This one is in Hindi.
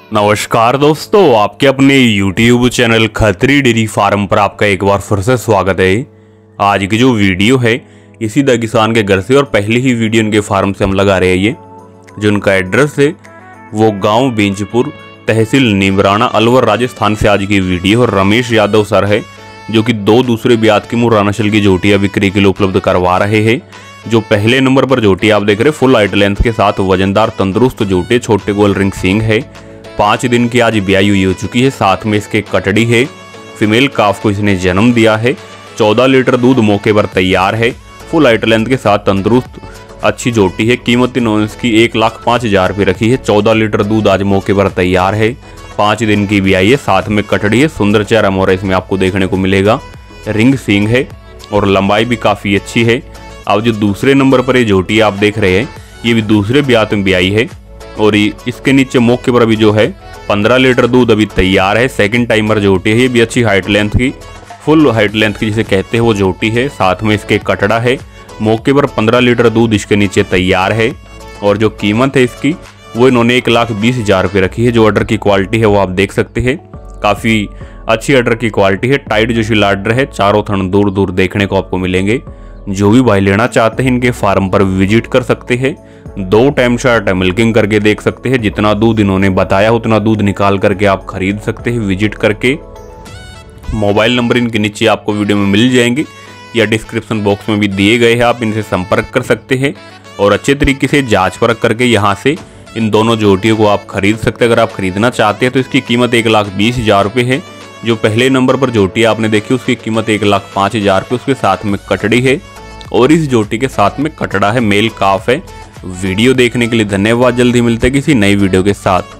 नमस्कार दोस्तों, आपके अपने YouTube channel Khatri dairy farm पर आपका एक बार फिर से स्वागत है। आज की जो वीडियो है ये सीधा किसान के घर से और पहली ही वीडियो इनके फार्म से हम लगा रहे हैं। ये जो उनका एड्रेस है वो गांव बेंचपुर, तहसील नीमराना, अलवर, राजस्थान से आज की वीडियो। और रमेश यादव सर है जो कि दो दूसरे ब्यात की मुर्रा नस्ल की जोटियां बिक्री के लिए उपलब्ध करवा रहे हैं। जो पहले नंबर पर जोटी आप देख रहे फुल हाइट लेंथ के साथ वजनदार तंदुरुस्त जोटे, छोटे गोल रिंग सींग है। 5 दिन की आज ब्याई हुई हो चुकी है, साथ में इसके कटड़ी है। फीमेल काफ को इसने जन्म दिया है। 14 लीटर दूध मौके पर तैयार है। फुल हाइट लेंथ के साथ तंदुरुस्त अच्छी जोटी है। कीमत इन्होंने इसकी 1,05,000 रुपये रखी है। 14 लीटर दूध आज मौके पर तैयार है। 5 दिन की ब्याई है, साथ में कटड़ी है। सुंदर चेहरा मोहरा इसमें आपको देखने को मिलेगा। रिंग सींग है और लंबाई भी काफ़ी अच्छी है। अब जो दूसरे नंबर पर ये जोटी आप देख रहे हैं ये भी दूसरे ब्यात में ब्याई है और इसके नीचे मौके पर अभी जो है 15 लीटर दूध अभी तैयार है। सेकंड टाइमर जोटी है, ये भी अच्छी हाइट लेंथ की, फुल हाइट लेंथ की जिसे कहते हैं वो जोटी है। साथ में इसके कटड़ा है। मौके पर 15 लीटर दूध इसके नीचे तैयार है। और जो कीमत है इसकी वो इन्होंने 1,20,000 रुपये रखी है। जो ऑर्डर की क्वालिटी है वो आप देख सकते हैं, काफ़ी अच्छी ऑर्डर की क्वालिटी है। टाइट जो शिलाडर है, चारों थन दूर दूर देखने को आपको मिलेंगे। जो भी भाई लेना चाहते हैं इनके फार्म पर विजिट कर सकते हैं। 2 टाइम शार्ट मिल्किंग करके देख सकते हैं। जितना दूध इन्होंने बताया उतना दूध निकाल करके आप खरीद सकते हैं विजिट करके। मोबाइल नंबर इनके नीचे आपको वीडियो में मिल जाएंगे या डिस्क्रिप्शन बॉक्स में भी दिए गए हैं, आप इनसे संपर्क कर सकते हैं और अच्छे तरीके से जांच परख करके यहाँ से इन दोनों जोटियों को आप खरीद सकते हैं। अगर आप खरीदना चाहते हैं तो इसकी कीमत 1,20,000 रुपये है। जो पहले नंबर पर जोटी आपने देखी उसकी कीमत 1,05,000 रुपये, उसके साथ में कटड़ी है और इस जोटी के साथ में कटड़ा है, मेल काफ है। वीडियो देखने के लिए धन्यवाद। जल्दी मिलते हैं किसी नई वीडियो के साथ।